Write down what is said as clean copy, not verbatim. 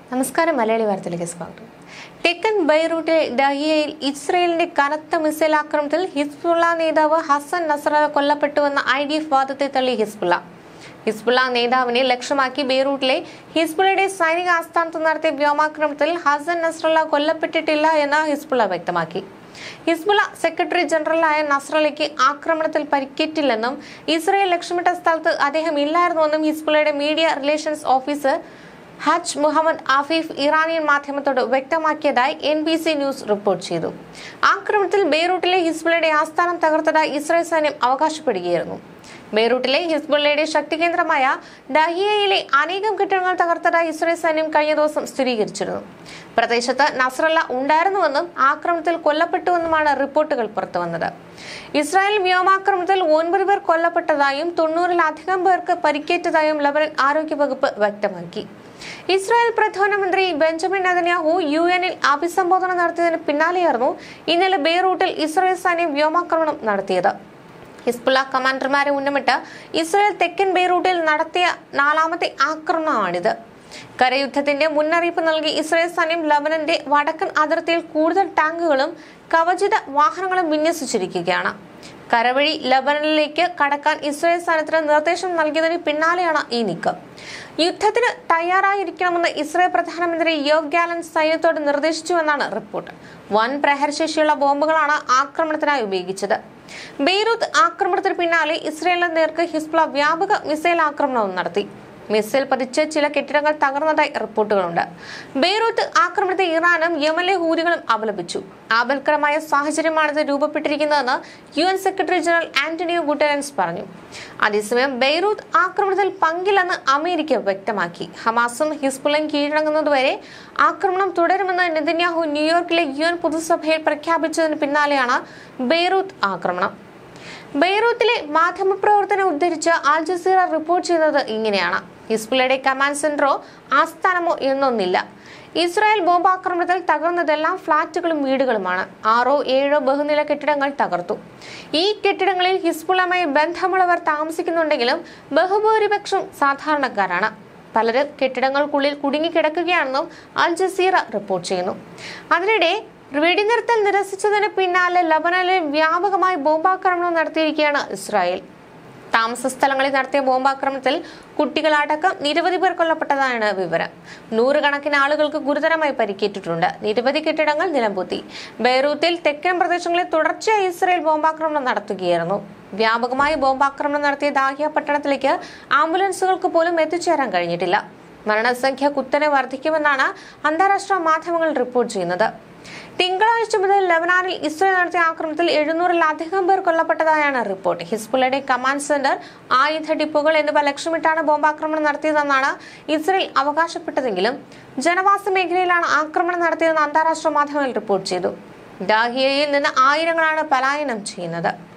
നമസ്കാരം മലയാളി വാർത്തയിലേക്ക് സ്വാഗതം. തെക്കൻ ബെയ്റൂട്ടിലെ ഡഹിയയിൽ ഇസ്രയേലിന്റെ കനത്ത മിസൈൽ ആക്രമണത്തിൽ ഹിസ്ബുള്ള നേതാവ് ഹസൻ നസ്രല്ല കൊല്ലപ്പെട്ടുവെന്ന IDF വാദത്തെ തള്ളി ഹിസ്ബുള്ള നേതാവിനെ ലക്ഷ്യമാക്കി ബെയ്റൂട്ടിലെ ഹിസ്ബുള്ളയുടെ സൈനിക ആസ്ഥാനത്ത് നടത്തിയ വ്യോമാക്രമണത്തിൽ ഹസൻ നസ്രല്ല കൊല്ലപ്പെട്ടിട്ടില്ല എന്ന് ഹിസ്ബുള്ള വ്യക്തമാക്കി. ഹിസ്ബുള്ള സെക്രട്ടറി ജനറലായ നസ്രല്ലയ്ക്ക് ആക്രമണത്തിൽ പരിക്കേറ്റില്ലെന്നും ഇസ്രയേൽ ലക്ഷ്യമിട്ട സ്ഥലത്ത് അദ്ദേഹം ഇല്ലായിരുന്നുവെന്നും ഹിസ്ബുള്ളയുടെ media relations officer Haj Mohammad Afif Iranian മാധ്യമത്തോട് വ്യക്തമാക്കിയതായി NBC ന്യൂസ് റിപ്പോർട്ട് ചെയ്തു. ആക്രമണത്തിൽ ബെയ്റൂട്ടിലെ ഹിസ്ബുള്ളയുടെ ആസ്ഥാനം തകർത്തതായി ഇസ്രായേൽ സൈന്യം അവകാശപ്പെടുകയായിരുന്നു. ബെയ്റൂട്ടിലെ ഹിസ്ബുള്ളയുടെ ശക്തി കേന്ദ്രമായ ഡഹിയയിലെ അനേകം കെട്ടിടങ്ങൾ തകർത്തതായി ഇസ്രായേൽ സൈന്യം കഴിഞ്ഞ ദിവസം സ്ഥിരീകരിച്ചിരുന്നു. പ്രദേശത്ത് നസ്രല്ല ഉണ്ടായിരുന്നുവെന്നും ആക്രമണത്തിൽ കൊല്ലപ്പെട്ടുവെന്നുമാണ് റിപ്പോർട്ടുകൾ പുറത്തുവന്നത്. ഇസ്രായേൽ വ്യോമാക്രമണത്തിൽ 9 പേർ കൊല്ലപ്പെട്ടതായും 90-ലധികം പേർക്ക് പരിക്കേറ്റതായും ലബനൻ ആരോഗ്യവകുപ്പ് വ്യക്തമാക്കി. ഇസ്രായേൽ പ്രധാനമന്ത്രി ബെഞ്ചമിൻ നെതന്യാഹു UN-ൽ അഭിസംബോധന നടത്തിയതിന് പിന്നാലെയായിരുന്നു ഇന്നലെ ബെയ്റൂട്ടിൽ ഇസ്രായേൽ സൈന്യം വ്യോമാക്രമണം നടത്തിയത്. ഹിസ്ബുള്ള കമാൻഡർമാരെ ഉന്നമിട്ട് ഇസ്രായേൽ തെക്കൻ ബെയ്റൂട്ടിൽ നടത്തിയ 4ാമത്തെ ആക്രമണമാണിത്. കരയുദ്ധത്തിന്റെ മുന്നറിയിപ്പ് നൽകി ഇസ്രായേൽ സൈന്യം ലബനന്റെ വടക്കൻ അതിർത്തിയിൽ കൂടുതൽ ടാങ്കുകളും കവചിത വാഹനങ്ങളും വിന്യസിച്ചിരിക്കുകയാണ്. കരവഴി ലബനനിലേക്ക് കടക്കാൻ ഇസ്രായേൽ സൈന്യത്തിന് നിർദ്ദേശം നൽകിയതിന് പിന്നാലെയാണ് ഈ നീക്കം. യുദ്ധത്തിന് തയ്യാറായിരിക്കണമെന്ന് ഇസ്രായേൽ പ്രധാനമന്ത്രി യോവ് ഗാലന്റ് സൈന്യത്തോട് നിർദ്ദേശിച്ചുവെന്നാണ് റിപ്പോർട്ട്. വൻ പ്രഹരശേഷിയുള്ള ബോംബുകളാണ് ആക്രമണത്തിനായി ഉപയോഗിച്ചത്. ബെയ്റൂത്ത് ആക്രമണത്തിന് പിന്നാലെ ഇസ്രായേലിന് നേർക്ക് ഹിസ്ബുള്ള വ്യാപക മിസൈൽ ആക്രമണവും നടത്തി. മിസൈൽ പതിച്ച് ചില കെട്ടിടങ്ങൾ തകർന്നതായി റിപ്പോർട്ടുകളുണ്ട്. ബെയ്റൂത്ത് ആക്രമണത്തെ ഇറാനും യമനിലെ ഹൂതികളും അപലപിച്ചു. ആപൽക്കരമായ സാഹചര്യമാണിത് രൂപപ്പെട്ടിരിക്കുന്നതെന്ന് UN secretary general Antonio Guterres പറഞ്ഞു. അതേസമയം ബെയ്റൂത്ത് ആക്രമണത്തിൽ പങ്കില്ലെന്ന് അമേരിക്ക വ്യക്തമാക്കി. ഹമാസും ഹിസ്ബുള്ളയും കീഴടങ്ങുന്നതുവരെ ആക്രമണം തുടരുമെന്ന് നെതന്യാഹു ന്യൂയോർക്കിലെ UN പൊതുസഭയിൽ പ്രഖ്യാപിച്ചതിന് പിന്നാലെയാണ് ബെയ്റൂത്ത് ആക്രമണം. ബെയ്റൂത്തിലെ മാധ്യമപ്രവർത്തനം ഉദ്ധരിച്ച് അൽ ജസീറ റിപ്പോർട്ട് ചെയ്യുന്നത് ഇങ്ങനെയാണ്: ഹിസ്ബുള്ളയുടെ കമാൻഡ് സെന്ററോ ആസ്ഥാനമോ എന്നൊന്നില്ല. ഇസ്രായേൽ ബോംബാക്രമണത്തിൽ തകർന്നതെല്ലാം ഫ്ളാറ്റുകളും വീടുകളുമാണ്. 6ഓ 7ഓ ബഹുനില കെട്ടിടങ്ങൾ തകർത്തു. ഈ കെട്ടിടങ്ങളിൽ ഹിസ്ബുള്ളയുമായി ബന്ധമുള്ളവർ താമസിക്കുന്നുണ്ടെങ്കിലും ബഹുഭൂരിപക്ഷം സാധാരണക്കാരാണ്. പലരും കെട്ടിടങ്ങൾക്കുള്ളിൽ കുടുങ്ങിക്കിടക്കുകയാണെന്നും അൽ ജസീറ റിപ്പോർട്ട് ചെയ്യുന്നു. അതിനിടെ വെടിനിർത്തൽ നിരസിച്ചതിന് പിന്നാലെ ലബനനിൽ വ്യാപകമായി ബോംബാക്രമണം നടത്തിയിരിക്കുകയാണ് ഇസ്രായേൽ. താമസ സ്ഥലങ്ങളിൽ നടത്തിയ ബോംബാക്രമണത്തിൽ കുട്ടികളടക്കം നിരവധി പേർ കൊല്ലപ്പെട്ടതാണ് വിവരം. 100 കണക്കിന് ആളുകൾക്ക് ഗുരുതരമായി പരിക്കേറ്റിട്ടുണ്ട്. നിരവധി കെട്ടിടങ്ങൾ നിലംപൊത്തി. ബെയ്റൂത്തിൽ തെക്കൻ പ്രദേശങ്ങളിൽ തുടർച്ചയായി ഇസ്രായേൽ ബോംബാക്രമണം നടത്തുകയായിരുന്നു. വ്യാപകമായി ബോംബാക്രമണം നടത്തിയ ദാഹിയ പട്ടണത്തിലേക്ക് ആംബുലൻസുകൾക്ക് പോലും എത്തിച്ചേരാൻ കഴിഞ്ഞിട്ടില്ല. മരണസംഖ്യ കുത്തനെ വർദ്ധിക്കുമെന്നാണ് അന്താരാഷ്ട്ര മാധ്യമങ്ങൾ റിപ്പോർട്ട് ചെയ്യുന്നത്. തിങ്കളാഴ്ച മുതൽ ലബനാനിൽ ഇസ്രായേൽ നടത്തിയ ആക്രമണത്തിൽ 700-ലധികം പേർ കൊല്ലപ്പെട്ടതായാണ് റിപ്പോർട്ട്. ഹിസ്ബുള്ളയുടെ കമാൻഡ് സെന്റർ, ആയുധ ഡിപ്പോകൾ എന്നിവ ലക്ഷ്യമിട്ടാണ് ബോംബാക്രമണം നടത്തിയതെന്നാണ് ഇസ്രായേൽ അവകാശപ്പെട്ടതെങ്കിലും ജനവാസ മേഖലയിലാണ് ആക്രമണം നടത്തിയതെന്ന് അന്താരാഷ്ട്ര മാധ്യമങ്ങൾ റിപ്പോർട്ട് ചെയ്തു. ഡാഹിയയിൽ നിന്ന് ആയിരങ്ങളാണ് പലായനം ചെയ്യുന്നത്.